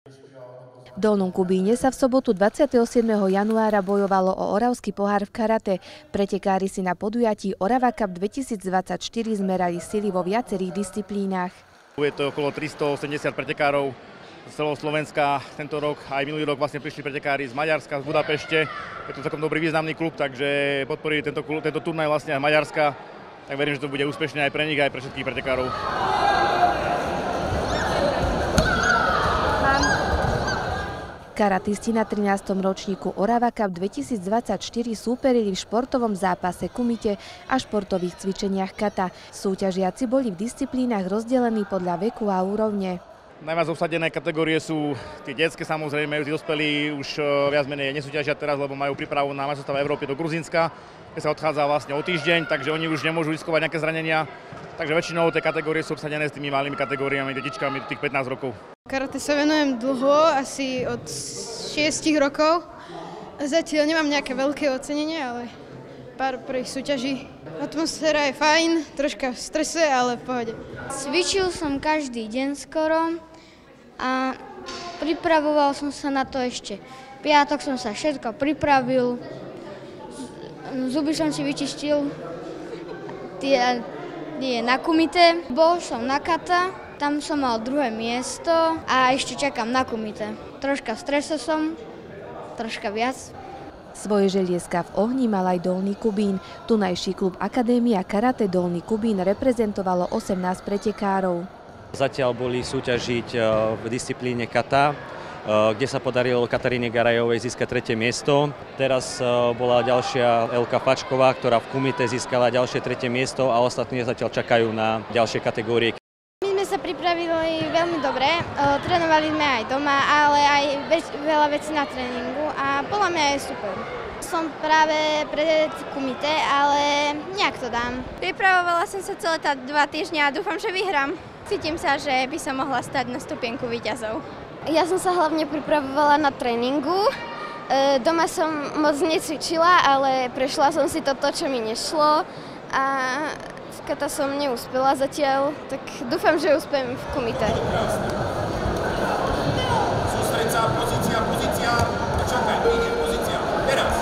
V Dolnom Kubíne sa v sobotu 27. januára bojovalo o Oravský pohár v karate. Pretekári si na podujatí Orava Cup 2024 zmerali sily vo viacerých disciplínach. Je to okolo 380 pretekárov z celého Slovenska. Tento rok aj minulý rok vlastne prišli pretekári z Maďarska, z Budapešte. Je to celkom dobrý významný klub, takže podporí tento turnaj vlastne aj Maďarska. Tak verím, že to bude úspešné aj pre nich, aj pre všetkých pretekárov. Karatisti na 13. ročníku Orava Cup 2024 súperili v športovom zápase kumite a športových cvičeniach kata. Súťažiaci boli v disciplínach rozdelení podľa veku a úrovne. Najviac obsadené kategórie sú tie detské, samozrejme, tí dospelí už viac menej nesúťažia teraz, lebo majú prípravu na majstrovstvá Európy do Gruzínska, kde sa odchádza vlastne o týždeň, takže oni už nemôžu riskovať nejaké zranenia. Takže väčšinou tie kategórie sú obsadené s tými malými kategóriami, detičkami tých 15 rokov. Karate sa venujem dlho, asi od 6 rokov. Zatiaľ nemám nejaké veľké ocenenie, ale pár prvých súťaží. Atmosféra je fajn, troška v strese, ale v pohode. Cvičil som každý deň skoro a pripravoval som sa na to ešte. Piatok som sa všetko pripravil, zuby som si vyčistil, tie na kumite. Bol som na kata, tam som mal druhé miesto a ešte čakám na kumite. Troška v strese som, troška viac. Svoje želieska v ohni mal aj Dolný Kubín. Tunajší klub Akadémia Karate Dolný Kubín reprezentovalo 18 pretekárov. Zatiaľ boli súťažiť v disciplíne kata, kde sa podarilo Kataríne Garajovej získať 3. miesto. Teraz bola ďalšia Elka Fačková, ktorá v kumite získala ďalšie 3. miesto a ostatní zatiaľ čakajú na ďalšie kategórie. My sme sa pripravili veľmi dobre, trénovali sme aj doma, ale aj veľa vecí na tréningu a podľa mňa je super. Som práve pred kumite, ale nejak to dám. Pripravovala som sa celé 2 týždňa a dúfam, že vyhrám. Cítim sa, že by som mohla stať na stupienku víťazov. Ja som sa hlavne pripravovala na tréningu. Doma som moc necvičila, ale prešla som si to, čo mi nešlo a v kata som neúspela zatiaľ, tak dúfam, že úspiem v kumite. Sústreď sa, pozícia, čakaj, ide, pozícia, teraz.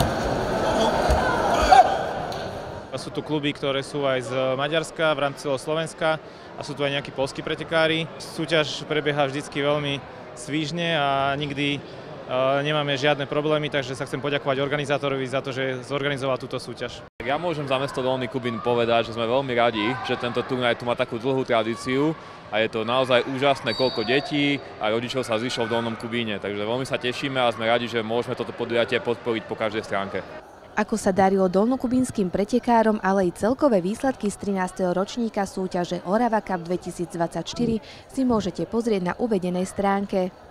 Sú tu kluby, ktoré sú aj z Maďarska, v rámci celého Slovenska a sú tu aj nejakí poľskí pretekári. Súťaž prebieha vždycky veľmi svížne a nikdy nemáme žiadne problémy, takže sa chcem poďakovať organizátorovi za to, že zorganizoval túto súťaž. Ja môžem za mesto Dolný Kubín povedať, že sme veľmi radi, že tento turnaj tu má takú dlhú tradíciu a je to naozaj úžasné, koľko detí a rodičov sa zišlo v Dolnom Kubíne. Takže veľmi sa tešíme a sme radi, že môžeme toto podujatie podporiť po každej stránke. Ako sa darilo dolnokubínskym pretekárom, ale i celkové výsledky z 13. ročníka súťaže Orava Cup 2024 si môžete pozrieť na uvedenej stránke.